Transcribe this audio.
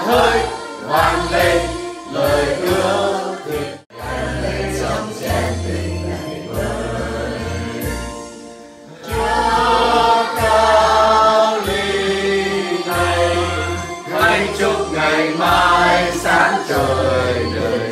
khơi vang lên lời hứa thề trong chén tình ngày mới. Chúa cao ly này, hãy chúc ngày mai sáng trời đời.